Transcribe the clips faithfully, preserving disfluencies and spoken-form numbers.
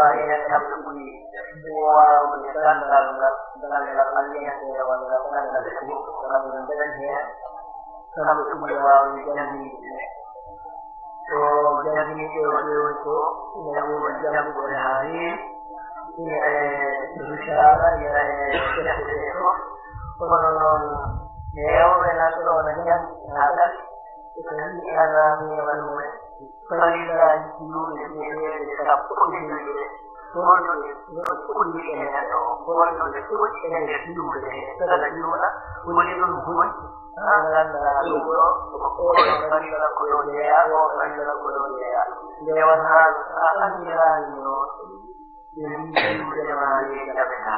waaye nag am na kuy waaw ne tànnal la tànnal alliance wala tànnal ko xam ne beneen xeer xam ne kuy waaw ne jàngi so jàngi ko ko ne wo jàngi ko haari ni e risala ya e ko kono non neo na to na jàngi ada ko ni ala ni wala kalila ni ni ni sa ko ni Mondo no kuli ene no mondo de kuli ene de dure sala yuna kuli no kuli ala na lugo o ni la ko yo ya o ni la ko yo ya dewa na ala ni la no ni ni de ma ni da beta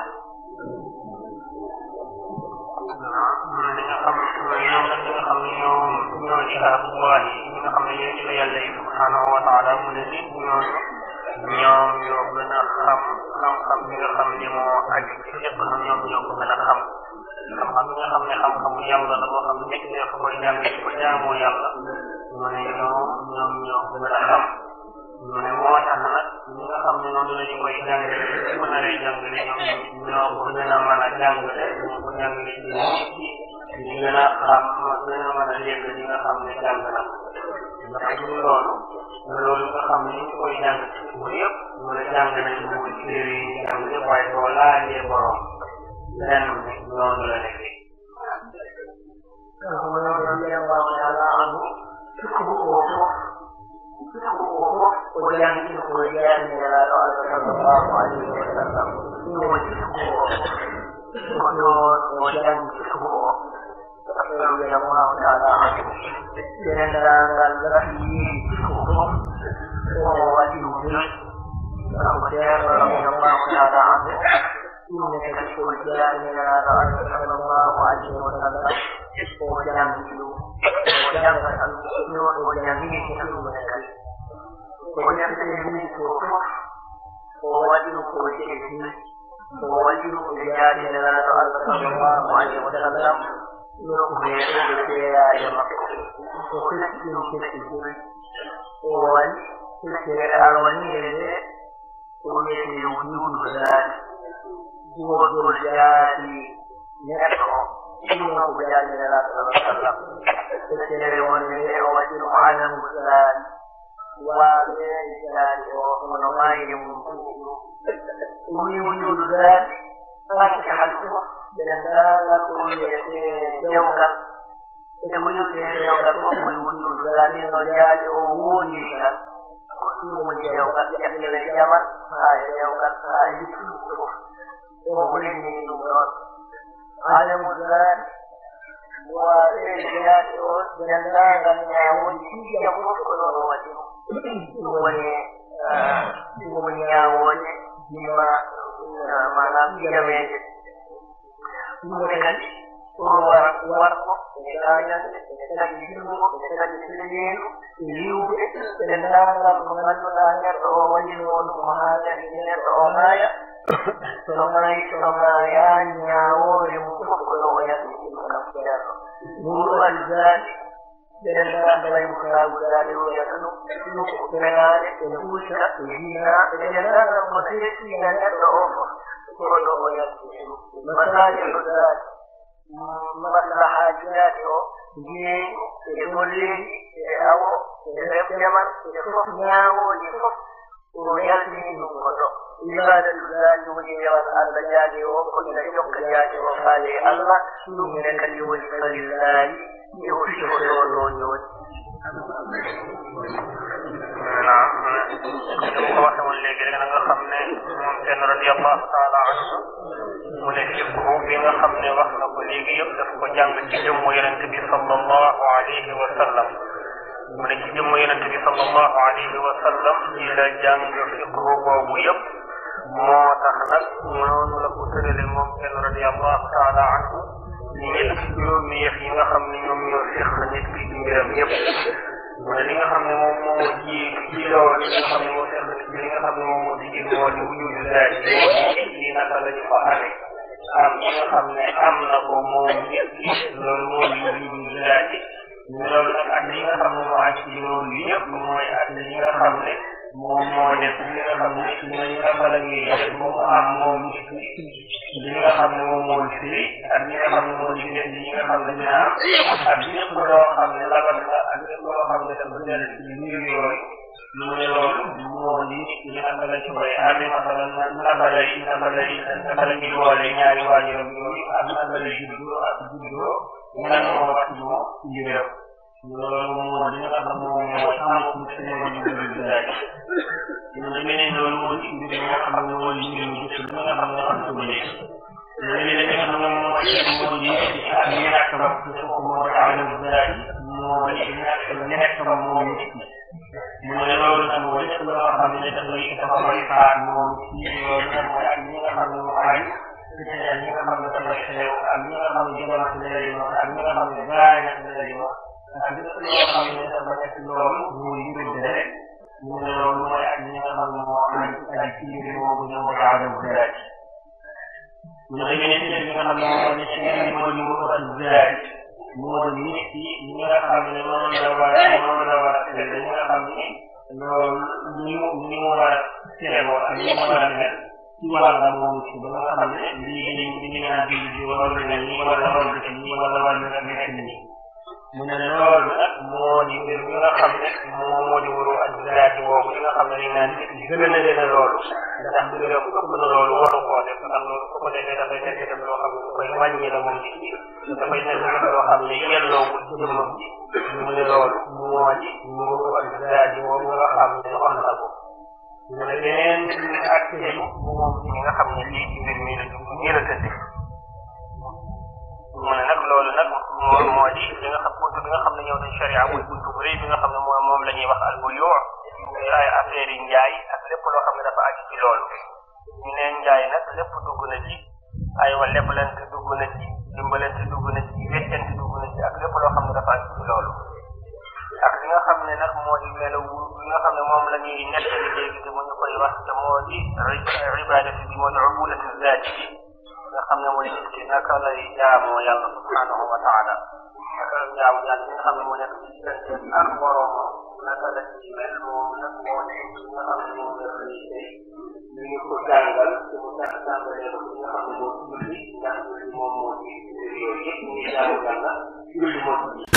na ni nga xam ne ñoom la nga xam ne ñoom ñoo ci Allah ñi nga xam ne ñoo ci Yàlla subhanahu wa ta'ala mu ne ni ñoo ñoom ñoo gën a xam xam-xam bi nga xam ne moo aju ci lépp ñoom ñoo ko gën a xam xam-xam bi nga xam ne xam-xamu yàlla la boo xam ne nekk def ko jàng ci ko jaamoo yàlla mu ne ñoom ñoom ñoo ko gën a xam mu ne moo tax nag ñi nga xam ne noonu la ñu koy jàngale ci ko naree jàngale ñoom ñoo ko gën a mën a jàngale ñoo ko jàngale ci nit ñi gën a xam gën a mën a dégg ñi nga xam ne jàng na ndax du loolu loolu nga xam ne ñu koy jàng ci bu yëpp mu ne jàng nañ mu téere yi jàng yëpp waaye soo laajee borom lenn noonu la nekkee o jàng ko jàng ne la sallallahu alayhi wa sallam mo ci ko do o jàng ko رضي الله تعالى عنه لأن الذي وهو الوجود أبو جابر رضي الله تعالى عنه إنك تقول جاءنا صلى الله عليه وسلم وجامل وجامل وجامل كلمة وجامل ووجه وجهه ووجه جاءنا صلى الله عليه وسلم يخبر بالرياء وخلق الكتب والفكر الولي والذي وجود الذات هو الرجال يدعو إنه رجال لا تتطلب الفكر والولي وجد عالم الذات والرجال وهو الغاية وجود الذات فتح الكفر لأنها كل يوكا يقول يوكا ويقول الزلالين رجال أمونيكا وكل يوكا يحمل الجمل هاي يوكا هاي يسوك وقل من يوكا عالم الزلال والرجال والزلال لم يعود يموت كل وجه ومن يعود بما ما لم يميت Kemudian keluar keluar misalnya dari ilmu dari sini ilmu dan dalam mengenalnya orang orang ini orang ya semai semai nyawa yang kalau yang kita bukan zat dan dalam mengenal dari yang itu kenal ilmu sehingga dan dalam mengenalnya orang كله يكفي مساجد الذات مصلحات جي يقولي أو يمن يصفنا ويصف ويكفي كله عبادة الذات وجي والأرجال وكل يوم جاء وقال الله من كل وجه لله يوشك له نعم waxam léegi rek nga xam ne moom seen radiyallahu taala anhu mu ne fiqhu bi nga xam ne wax na ko léegi yëpp daf ko jàng ci jëmmu yonent bi sallallahu alayhi wa sallam mu ne ci jëmmu yonent bi sallallahu alayhi wa sallam ci la jàng fiqhu boobu yëpp moo tax nag noonu la ko tërale moom seen radiyallahu taala anhu ñi ñett juróomi yëf yi nga xam ne ñoom ñoo seq nit ki ci mbiram yëpp mu ne li nga xam ne moom moo ji ji lool li nga xam ne moo seq nit ki li nga xam ne moom moo di ji moo di wujudu zaat lii naka la ñu ko amee am li nga xam ne am na ko moom nit ki loolu moo di wujudu zaat loolu nag ak li nga xam ne moo aj ci loolu yëpp mooy ak li nga xam ne moom mooy def li nga xam ne mooy naka la ñuy def ba mu am moom li nga xam ne moom mooy firi ak li nga xam ne mooy diggante yi nga xam ne dina am ak lépp loo xam ne lagal la ak lépp loo xam ne dafa dellu ci mbir yooyu mu ne loolu moo di naka la ci koy amee naka la naka lay naka lay naka la ñuy boole ñaari waajuram yooyu ak naka lay juddoo ak juddoo ñan moo wax ci moom njëriñ loolu moo di nga xam ne moom moo am ci suñu mbir daal ñu demee loolu moo di mbir yi nga xam ne moo di mbir mu jëkk bi nga xam ne moo xam ko bële léegi li nga xam ne moo ci moo di ak ñàkkam foofu moo di alam zaat moo di ñàkk ñàkkam moom nit ki mu ne loolu nag mooy lépp loo xam ne dafay dafay xaar moom ci loolu nag mooy ak ñi nga xam ne moo aju ci ñi nga xam ne dafay xew ak ñi nga xam ne jamono lay doon ak ñi nga xam ne gaay lay doon ak lépp loo xam ne dafa nekk loolu muy yuride rek mu ne loolu mooy ak ñi nga xam ne moo aju aju ci mbir moomu ñoo ko aadam zaat mu ne dañu nekk li nga xam ne moo ne ci moo di mu ëpp zaat moo di nit ki ñi nga xam ne noonu la war noonu la war a dañu nga xam ne loolu ñu ñu war a teewoo ak ñu war a mel ci wàllam moom ci ba nga xam ne lii dañu dañu naan di di wala ne ñi wala wala def ñi wala wala nekk nii mu ne loolu nag moo di mbir mi nga xam ne moo moo di wuru ak zaati boobu li nga xam ne dañ naan gën a leen a loolu ndax mbir ku ëpp na loolu waru koo def ndax loolu su ko defee dafay nekk def loo xam ne dafay wàññi la moom ci dafay nekk def loo xam ne yelloowul jëmmam ji mu ne loolu moo di wuru ak zaati boobu nga xam ne wax na ko mu ne beneen ak teelu moom ñi nga xam ne lii ci mbir mi la nii la tëddee mu ne nag loolu nag moom moo di li nga xam buntu bi nga xam ne ñëw nañ sharia muy buntu bu rëy bi nga xam ne moom moom la ñuy wax al buyu' muy ay affaire yi njaay ak lépp loo xam ne dafa aju ci loolu ñu ne njaay nag lépp dugg na ci ay wa lebalante dugg na ci dimbalante dugg na ci weccante dugg na ci ak lépp loo xam ne dafa aju ci loolu ak li nga xam ne nag moo di melaw li nga xam ne moom la ñuy nettali léegi te mu ñu koy wax te moo di ibadati bi moo di ubudatu zaati bi nga xam ne mooy nit ki naka lay jaamoo yàlla subhanahu wa taala naka la jaamu yàlla bi nga xam ne moo nekk ci diggante ak borom naka la ci mel moom nag moo nekk ci nga xam ne moom la lay tey ñu ngi ko jàngal te mu tax jàngalee ko nga xam ne moo ci julli ndax julli moom moo ci yooyu yëpp ñu ngi jaamu yàlla julli moo ci